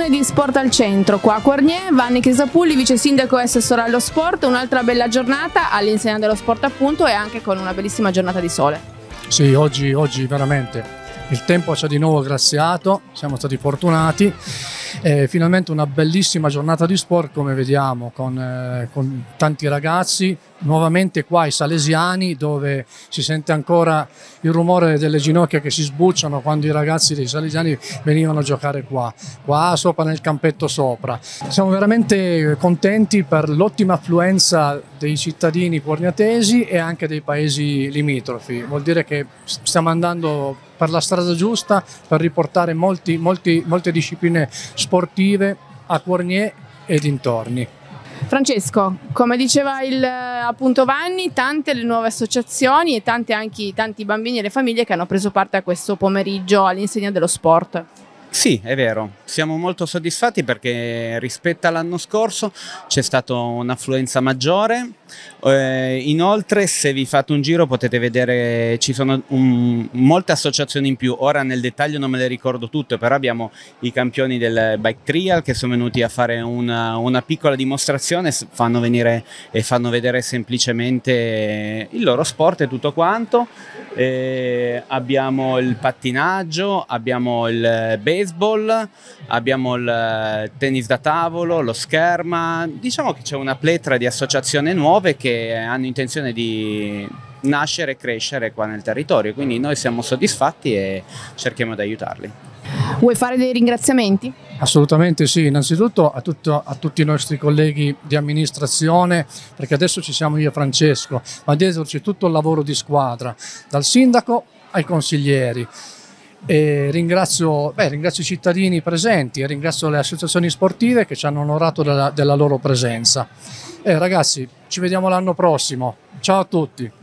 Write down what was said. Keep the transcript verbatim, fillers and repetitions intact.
edizione di Sport al Centro, qua a Quarnier, Vanni Crisapulli, vice sindaco e assessore allo sport. Un'altra bella giornata all'insegna dello sport appunto e anche con una bellissima giornata di sole. Sì, oggi, oggi veramente il tempo ci ha di nuovo graziato, siamo stati fortunati. Eh, finalmente una bellissima giornata di sport, come vediamo, con, eh, con tanti ragazzi, nuovamente qua ai Salesiani, dove si sente ancora il rumore delle ginocchia che si sbucciano quando i ragazzi dei Salesiani venivano a giocare qua, qua sopra nel campetto sopra. Siamo veramente contenti per l'ottima affluenza dei cittadini quarniatesi e anche dei paesi limitrofi, vuol dire che stiamo andando per la strada giusta per riportare molti, molti, molte discipline sportive a Quarnier e dintorni. Francesco, come diceva il, appunto Vanni, tante le nuove associazioni e tante anche, tanti bambini e le famiglie che hanno preso parte a questo pomeriggio all'insegna dello sport. Sì, è vero, siamo molto soddisfatti perché rispetto all'anno scorso c'è stata un'affluenza maggiore, eh, inoltre se vi fate un giro potete vedere ci sono un, molte associazioni in più, ora nel dettaglio non me le ricordo tutte, però abbiamo i campioni del bike trial che sono venuti a fare una, una piccola dimostrazione, fanno venire e fanno vedere semplicemente il loro sport e tutto quanto. Eh, abbiamo il pattinaggio, abbiamo il baseball, abbiamo il tennis da tavolo, lo scherma, diciamo che c'è una pletora di associazioni nuove che hanno intenzione di nascere e crescere qua nel territorio, quindi noi siamo soddisfatti e cerchiamo di aiutarli. Vuoi fare dei ringraziamenti? Assolutamente sì, innanzitutto a, tutto, a tutti i nostri colleghi di amministrazione, perché adesso ci siamo io e Francesco, ma dietro c'è tutto il lavoro di squadra, dal sindaco ai consiglieri. E ringrazio, beh, ringrazio i cittadini presenti e ringrazio le associazioni sportive che ci hanno onorato della, della loro presenza. E ragazzi, ci vediamo l'anno prossimo, ciao a tutti!